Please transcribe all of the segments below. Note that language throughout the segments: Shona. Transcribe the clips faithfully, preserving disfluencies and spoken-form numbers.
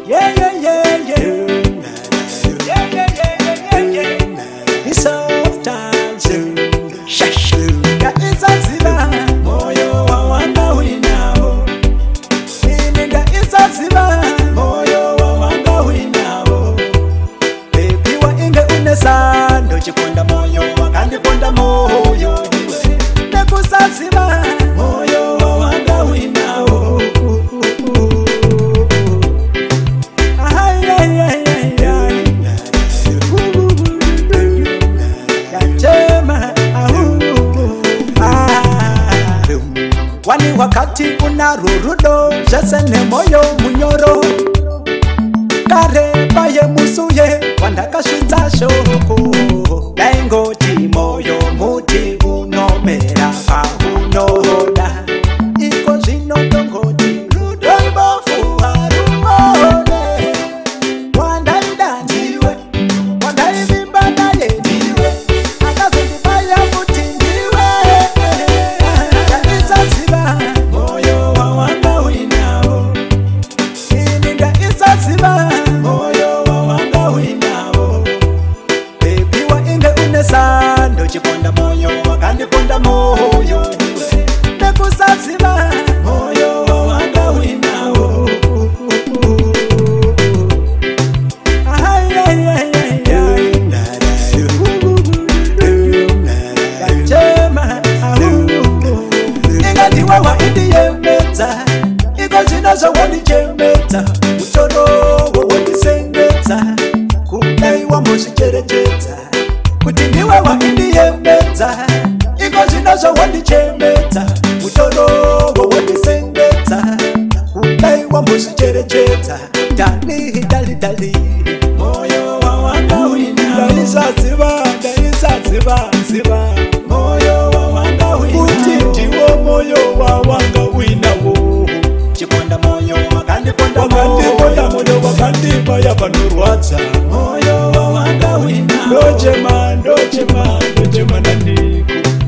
Yeah, yeah, yeah, yeah. Yeah, yeah, yeah, yeah, yeah. It's soft times. Shush. Ngaisaziva moyo wa wanga winao. Mimi ngaisaziva moyo wa wanga winao. Baby wa inge unesa ndo chikonda moyo wakandiponda moyo. Nekusaziva moyo wa wanga winao. Wani wakati kuna rurudo jasene moyo munyoro kare baye musuye wandaka shinza shoko daingoti moyo muti unomera ahunoda iko zino ndongoti rudolbofu harumone wandaidandiwe wandaivimba ndiwe akazindibaya muti ndiwe ngaisaziva moyo wa wanga winao. Ini ngaisaziva moyo wa wanga winao. Baby wa inge unesa ndo chiponda moyo wakandiponda moyo. Nekusaziva moyo wa wanga winao. Ingadiwa wa indiye meta iko zinazo wanichemeta utoro wonisengeta kudaiwa moshicherecheta kuti ndiwe wa indiye meta iko zinazo wanichemeta utoro wonisengeta kudaiwa moshicherecheta dali dali dali moyo wa wanga winao. Ndaisaziva ndaisaziva ziva moyo wa wanga winao. Utidiwo moyo wa wanga winao. Chiponda moyo wakandiponda wakandiponda moyo wakandipa yapanorwadza moyo wa wanga winao. Ndochema ndochema ndochema nandiko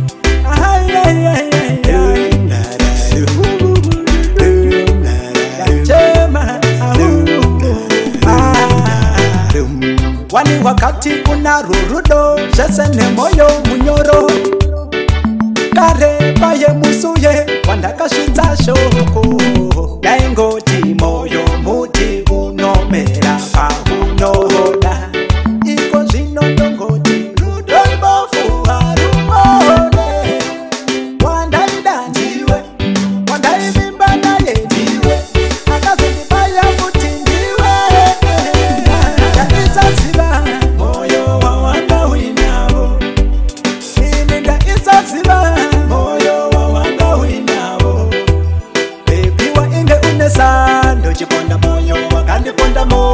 wani wakati kuna rurudo jasene moyo munyoro kare baye musuye wandaka shinza shoko daingoti moyo muti unomera ahunoda iko zino ndongoti rudolbofu harumone wandaidandiwe wandaivimba ndiwe akazindibaya muti ndiwe ngaisaziva moyo wa wanga winao. Ini ngaisaziva moyo wa wanga winao. Baby wa inge unesa ndo chiponda moyo wakandiponda moyo.